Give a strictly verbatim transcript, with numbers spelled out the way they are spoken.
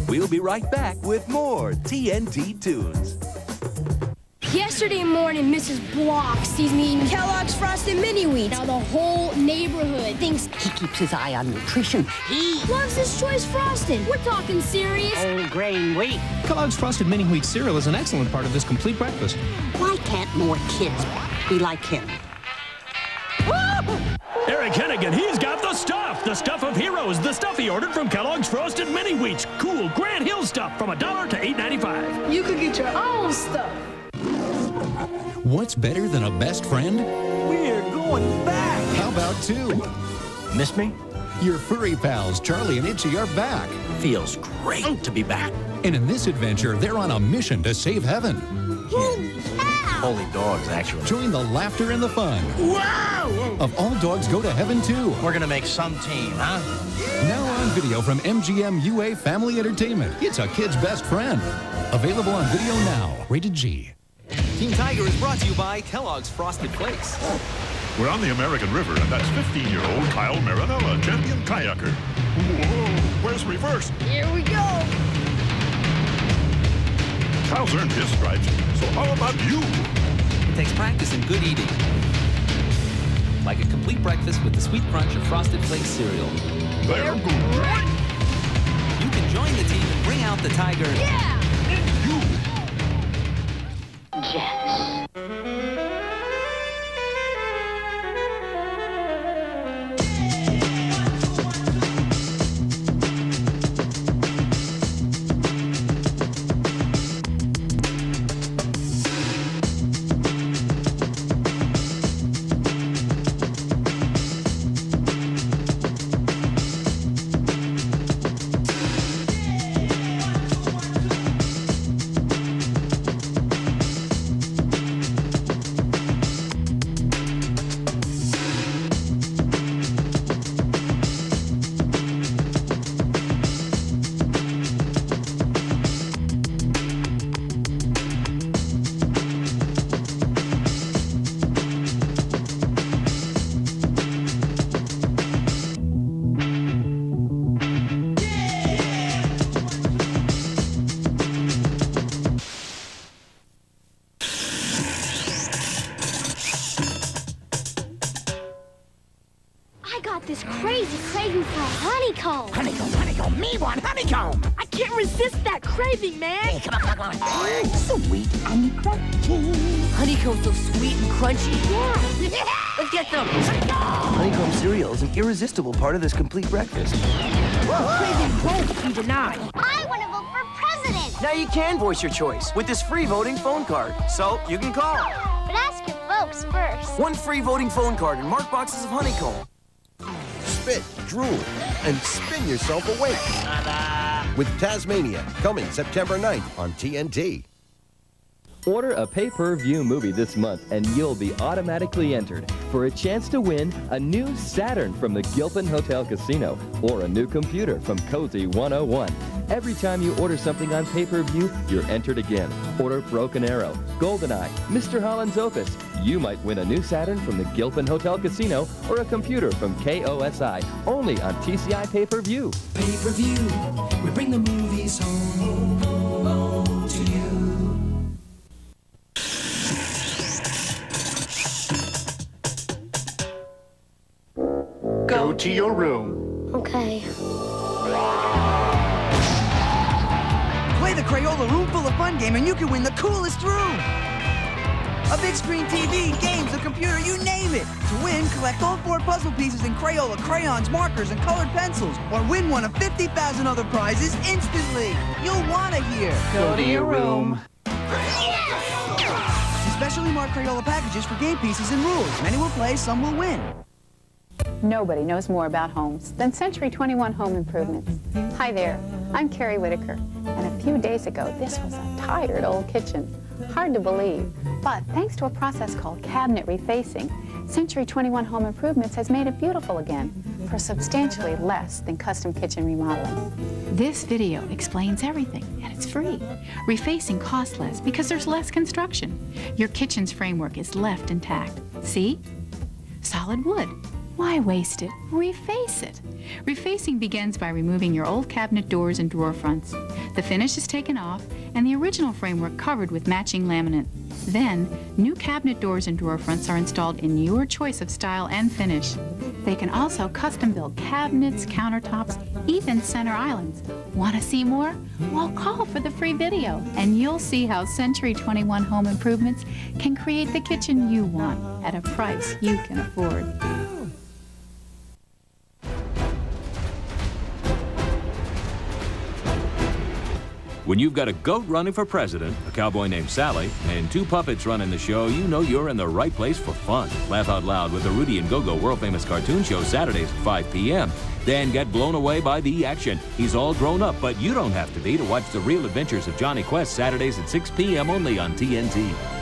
We'll be right back with more T N T Toons. Yesterday morning, Missus Block sees me eating Kellogg's Frosted Mini Wheats. Now the whole neighborhood thinks he keeps his eye on nutrition. He loves his choice frosting. We're talking serious. Whole grain wheat. Kellogg's Frosted Mini Wheat cereal is an excellent part of this complete breakfast. Why can't more kids be like him? Eric Hennigan, he's got the stuff. The stuff of heroes. The stuff he ordered from Kellogg's Frosted Mini Wheats. Cool Grant Hill stuff from a dollar to eight ninety-five. You could get your own stuff. What's better than a best friend? We're going back. How about two? Miss me? Your furry pals, Charlie and Itchy, are back. Feels great to be back. And in this adventure, they're on a mission to save heaven. Holy dogs, actually. Join the laughter and the fun. Wow! Of All Dogs Go to Heaven too. We're gonna make some team, huh? Now on video from M G M U A Family Entertainment. It's a kid's best friend. Available on video now. Rated G. Team Tiger is brought to you by Kellogg's Frosted Flakes. We're on the American River, and that's fifteen-year-old Kyle Marinella, champion kayaker. Whoa, where's reverse? Here we go. Kyle's earned his stripes, so how about you? It takes practice and good eating. Like a complete breakfast with the sweet crunch of Frosted Flakes cereal. They're great. You can join the team and bring out the Tiger. Yeah! You. Yes. This crazy craving for a honeycomb. Honeycomb, honeycomb, me want honeycomb. I can't resist that craving, man. Hey, come on, come on, come on. Sweet and crunchy. Honeycomb's so sweet and crunchy. Yeah. Let's get them. Honeycomb. Honeycomb cereal is an irresistible part of this complete breakfast. Craving won't be denied. I want to vote for president. Now you can voice your choice with this free voting phone card. So you can call. But ask your folks first. One free voting phone card and marked boxes of honeycomb. Spit, drool, and spin yourself awake. With Taz-Mania, coming September ninth on T N T. Order a pay-per-view movie this month and you'll be automatically entered for a chance to win a new Saturn from the Gilpin Hotel Casino or a new computer from KOSI one oh one. Every time you order something on pay-per-view, you're entered again. Order Broken Arrow, GoldenEye, Mister Holland's Opus. You might win a new Saturn from the Gilpin Hotel Casino or a computer from K O S I, only on T C I Pay-Per-View. Pay-per-view, we bring the movies home, home to you. Go to your room. Okay. Play the Crayola Room Full of Fun game and you can win the coolest room! A big screen T V, games, a computer, you name it! To win, collect all four puzzle pieces in Crayola crayons, markers, and colored pencils, or win one of fifty thousand other prizes instantly! You'll want to hear! Go to your room. Specially marked Crayola packages for game pieces and rules. Many will play, some will win. Nobody knows more about homes than Century twenty-one Home Improvements. Hi there, I'm Carrie Whitaker, and a few days ago, this was a tired old kitchen. Hard to believe, but thanks to a process called cabinet refacing, Century twenty-one Home Improvements has made it beautiful again for substantially less than custom kitchen remodeling. This video explains everything, and it's free. Refacing costs less because there's less construction. Your kitchen's framework is left intact. See? Solid wood. Why waste it? Reface it. Refacing begins by removing your old cabinet doors and drawer fronts. The finish is taken off and the original framework covered with matching laminate. Then, new cabinet doors and drawer fronts are installed in your choice of style and finish. They can also custom build cabinets, countertops, even center islands. Want to see more? Well, call for the free video and you'll see how Century twenty-one Home Improvements can create the kitchen you want at a price you can afford. When you've got a goat running for president, a cowboy named Sally, and two puppets running the show, you know you're in the right place for fun. Laugh out loud with the Rudy and Go-Go world-famous cartoon show Saturdays at five p m Then get blown away by the action. He's all grown up, but you don't have to be to watch the real adventures of Jonny Quest Saturdays at six p m only on T N T.